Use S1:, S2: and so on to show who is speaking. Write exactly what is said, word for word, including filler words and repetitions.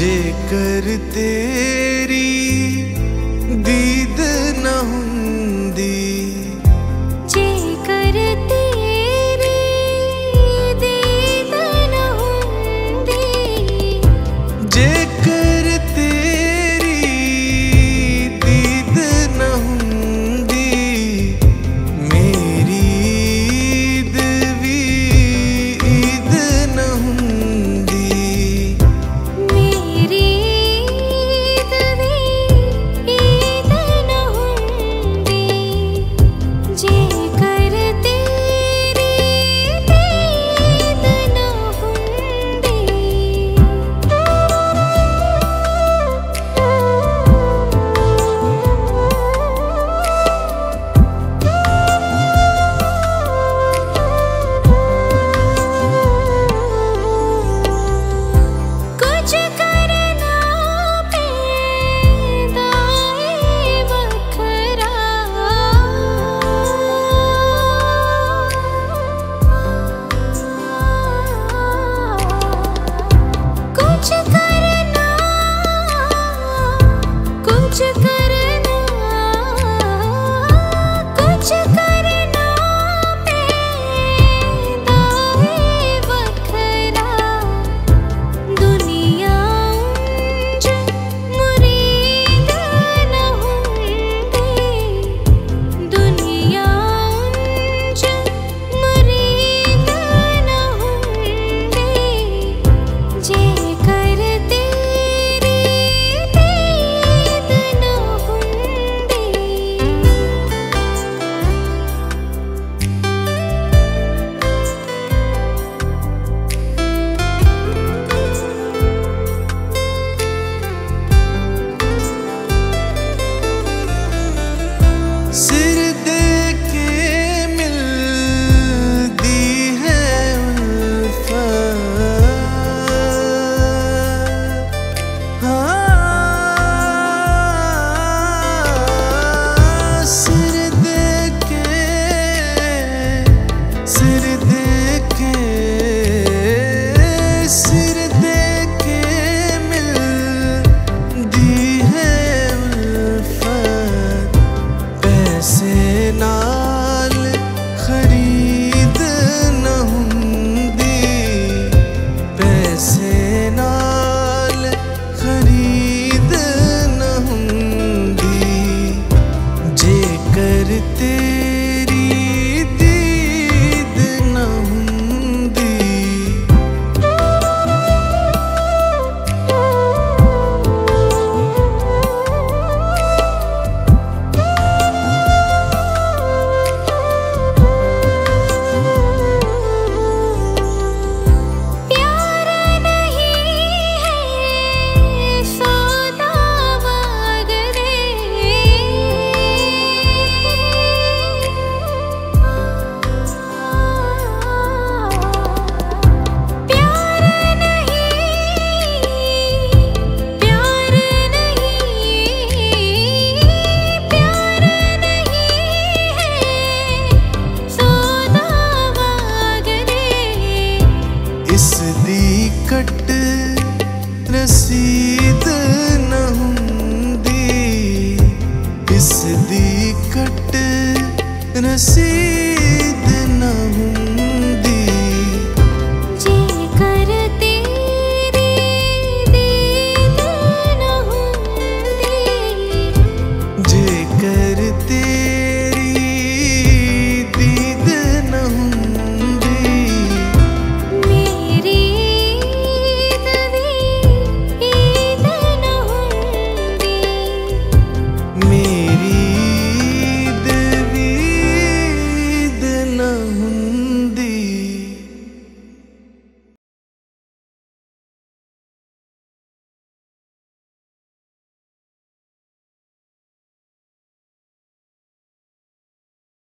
S1: जेकर तेरी दीद न हुंदी,
S2: जेकर तेरी दीद न हुंदी,
S1: जेकर तेरी दीद न हुंदी, मेरी ईद भी ईद न हुंदी,
S2: मेरी ईद भी ईद न हुंदी, जेकर तेरी दीद न हुंदी। कुछ करना पैदा है वखरा, कुछ करना कुछ करना कुछ करना पैदा है वखरा, दुनिया उंज मुरीद न हुंदी, दुनिया उंज मुरीद न हुंदी, जेकर तेरी दीद न हुंदी।
S1: सिर दे के मिलती है उल्फत, हाँ, सिर दे के सिर दे के सिर दे के मिलती है उल्फत, पैसे नाल खरीद न हुंदी, पैसे नाल खरीद न हुंदी, जेकर तेरी दीद न हुंदी।
S2: प्यार नहीं है सौदा वगरे, प्यार नहीं प्यार नहीं प्यार नहीं है सौदा वगरे,
S1: इस दी कट रसीद न हुंदी, इस दी कट रसीद